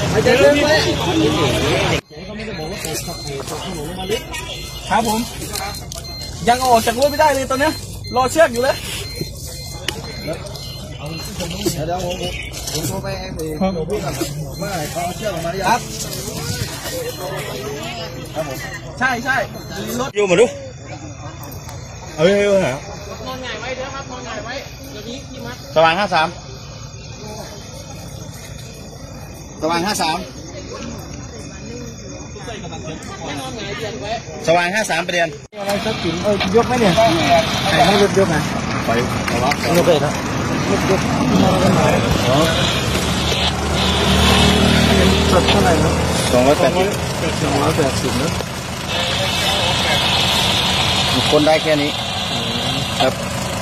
เดินไปครับผมยังออกจากรถไม่ได้เลยตอนนี้รอเชือกอยู่เลยเดี๋ยวผมโทรไปเองหนูพี่กับว่าเขาเชือกออกมาได้ยังครับผมใช่รถอยู่มาดูเอาไปหานอนหงายไว้เดี๋ยวครับนอนหงายไว้เดี๋ยวนี้พี่มัดสว่าง53สว่าง53สว่าง53ประเด็นอะไรสักจุดยกไหมเนี่ยไอ้ไม่ยกนะไปเอาละยกเลยนะยกสักเท่าไหร่นะ280นะคนได้แค่นี้ครับ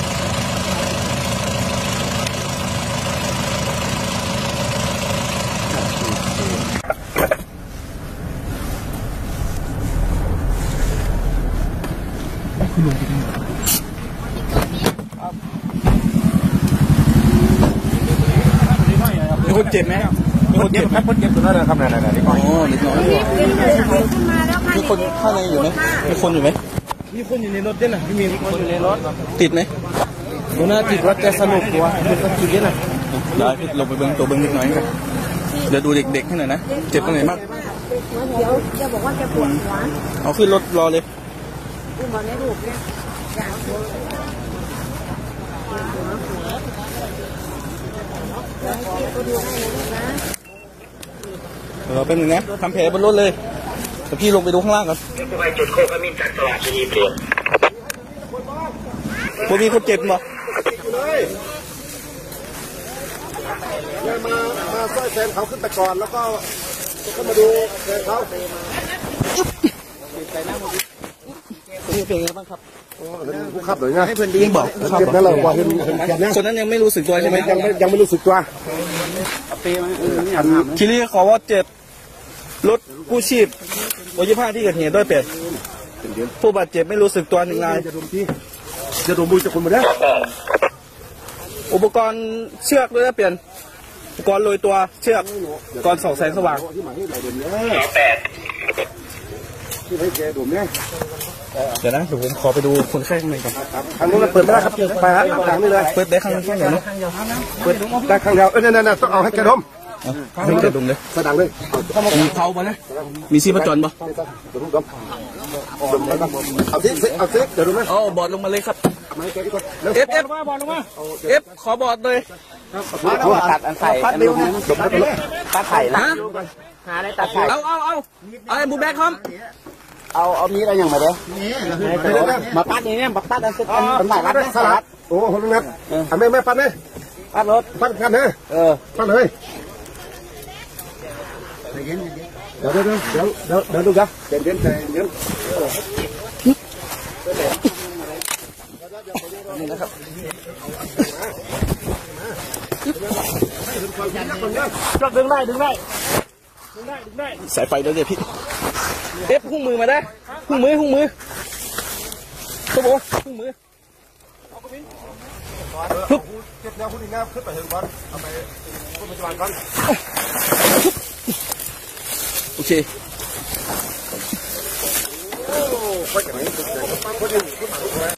มีคนเจ็บไหมมีคนเจ็บครับคนเจ็บตัวนั้นทำอะไรนี่ก่อนอ๋อเล็กน้อยมีคนข้างในอยู่ไหมมีคนอยู่ไหมมีคนอยู่ในรถด้วยนะมีคนอยู่ในรถติดไหมตัวน่าติดรถจะสนุกกว่าเป็นสักทีนี้นะเดี๋ยวลงไปเบิ้งตัวเบิ้งนิดหน่อยกันเดี๋ยวดูเด็กๆให้หน่อยนะเจ็บตรงไหนบ้างเดี๋ยวจะบอกว่าจะปวดหัวเอาขึ้นรถรอเลยอุ้มบอลในรูปเนี่ยเราเป็นอย่างนี้ทำแผลบนรถเลยแต่พี่ลงไปดูข้างล่างก่อนไปจุดโคกมินจากตลาดชนีเปลี่ยนพวกมีคนเจ็บมั้ยมาสร้อยแซนเขาขึ้นแต่ก่อนแล้วก็มาดูแซนเขานี่เป็นไงบ้างครับผู้ขับหรือไงให้เพื่อนดีบอกเจ็บนั่นแหละว่าเห็นคนนั้นยังไม่รู้สึกตัวใช่ไหมยังไม่รู้สึกตัวทีนี้ขอว่าเจ็บรถกู้ชีพ25ที่เกิดเหตุด้วยเป็ดผู้บาดเจ็บไม่รู้สึกตัวยังไงจะดมมือจะคนมาได้อุปกรณ์เชือกด้วยนะเปลี่ยนอุปกรณ์โรยตัวเชือกอุปกรณ์ส่องแสงสว่างที่ให้แกดมเนี่ยเดี๋ยวนะเดี๋ยวผมขอไปดูคนไข้ข้างในก่อนทางนู้นเปิดไม่ได้ครับไปฮะทางนี้เลยเปิดได้ข้างไหนนะเปิดได้ข้างเดียวนั่นต้องเอาให้แกดมให้แกดมเลยสะดังเลยมีเขาปะนะมีซีประจรปะเอาซิเดี๋ยวดูไหมเอาบอดลงมาเลยครับเอฟขอบอดเลยตัดอันไข่ตัดไข่นะหาได้ตัดไข่เอาไอ้บูแบกครับเอามีอะไรอย่างไรเด้อมาปัดนี่เนี่ยมาปัดอันเสร็จอันไหนรัดสลัดโอ้โหนัดทำไมไม่ปัดเนี่ยปัดรถปัดกันเนี่ยปัดเลยเดี๋ยวดูกันเดี๋ยวนี่นะครับดึงได้สายไฟเดี๋ยวพี่เอฟหุ้งมือมาได้หุ้งมือตัวโบหุ้งมือปุ๊บเก็บแนวคุณดีงามขึ้นไปเห็นก่อนเอาไปขึ้นไปจานก่อนโอเคโอ้ค่อยจะไหนค่อยจะ